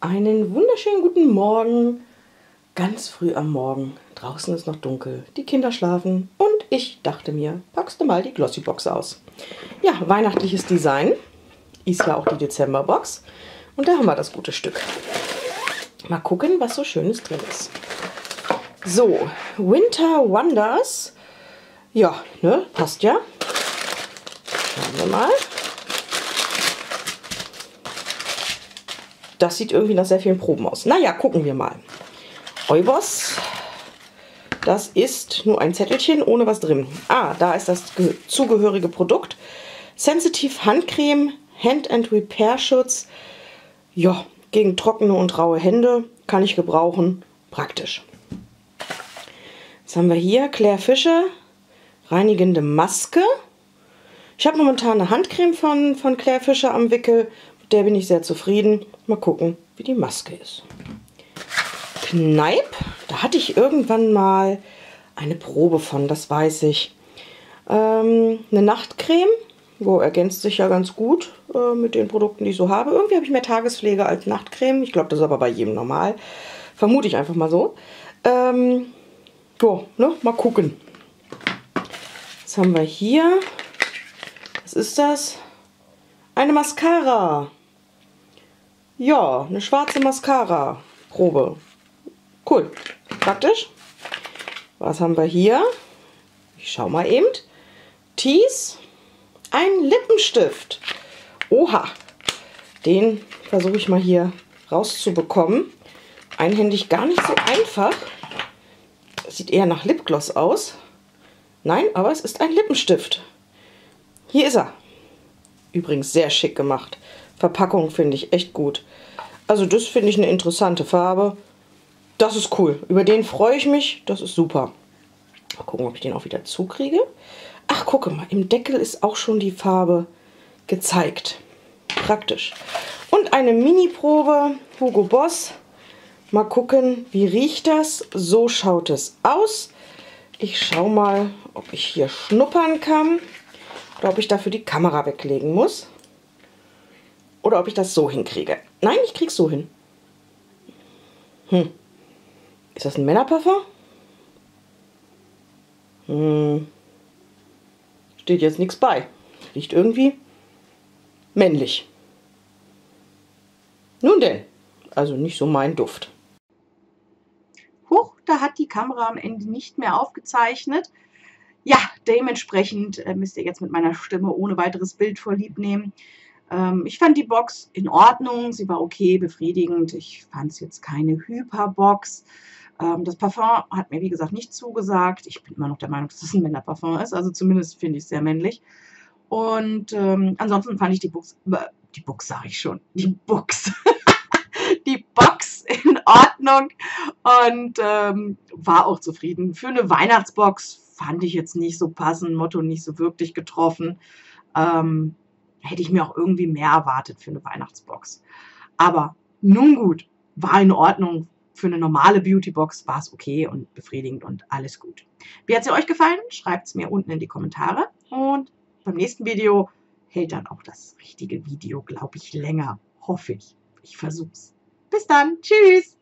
Einen wunderschönen guten Morgen, ganz früh am Morgen. Draußen ist noch dunkel, die Kinder schlafen und ich dachte mir, packst du mal die Glossybox aus. Ja, weihnachtliches Design, ist ja auch die Dezemberbox und da haben wir das gute Stück. Mal gucken, was so Schönes drin ist. So, Winter Wonders, ja, ne, passt ja. Schauen wir mal. Das sieht irgendwie nach sehr vielen Proben aus. Naja, gucken wir mal. Oibos. Das ist nur ein Zettelchen ohne was drin. Ah, da ist das zugehörige Produkt. Sensitive Handcreme, Hand and Repair Schutz. Ja, gegen trockene und raue Hände kann ich gebrauchen. Praktisch. Was haben wir hier? Claire Fischer, reinigende Maske. Ich habe momentan eine Handcreme von Claire Fischer am Wickel. Mit der bin ich sehr zufrieden. Mal gucken, wie die Maske ist. Kneipp, da hatte ich irgendwann mal eine Probe von, das weiß ich. Eine Nachtcreme, ergänzt sich ja ganz gut mit den Produkten, die ich so habe. Irgendwie habe ich mehr Tagespflege als Nachtcreme. Ich glaube, das ist aber bei jedem normal. Vermute ich einfach mal so. So, ne, mal gucken. Was haben wir hier? Was ist das? Eine Mascara. Ja, eine schwarze Mascara-Probe. Cool, praktisch. Was haben wir hier? Ich schau mal eben. Tease, ein Lippenstift. Oha, den versuche ich mal hier rauszubekommen. Einhändig gar nicht so einfach. Sieht eher nach Lipgloss aus. Nein, aber es ist ein Lippenstift. Hier ist er. Übrigens sehr schick gemacht. Verpackung finde ich echt gut. Also das finde ich eine interessante Farbe. Das ist cool. Über den freue ich mich. Das ist super. Mal gucken, ob ich den auch wieder zukriege. Ach, gucke mal. Im Deckel ist auch schon die Farbe gezeigt. Praktisch. Und eine Mini-Probe. Hugo Boss. Mal gucken, wie riecht das. So schaut es aus. Ich schaue mal, ob ich hier schnuppern kann. Oder ob ich dafür die Kamera weglegen muss. Oder ob ich das so hinkriege. Nein, ich kriege es so hin. Ist das ein Männerparfum? Steht jetzt nichts bei. Riecht irgendwie männlich. Nun denn, also nicht so mein Duft. Huch, da hat die Kamera am Ende nicht mehr aufgezeichnet. Ja, dementsprechend müsst ihr jetzt mit meiner Stimme ohne weiteres Bild vorlieb nehmen. Ich fand die Box in Ordnung, sie war okay, befriedigend. Ich fand es jetzt keine Hyperbox. Das Parfum hat mir, wie gesagt, nicht zugesagt. Ich bin immer noch der Meinung, dass es ein Männerparfum ist. Also zumindest finde ich es sehr männlich. Und ansonsten fand ich die Box sage ich schon, die Box in Ordnung und war auch zufrieden. Für eine Weihnachtsbox fand ich jetzt nicht so passend, Motto nicht so wirklich getroffen. Hätte ich mir auch irgendwie mehr erwartet für eine Weihnachtsbox. Aber nun gut, war in Ordnung. Für eine normale Beautybox war es okay und befriedigend und alles gut. Wie hat sie euch gefallen? Schreibt es mir unten in die Kommentare. Und beim nächsten Video hält dann auch das richtige Video, glaube ich, länger. Hoffe ich. Ich versuch's. Bis dann. Tschüss.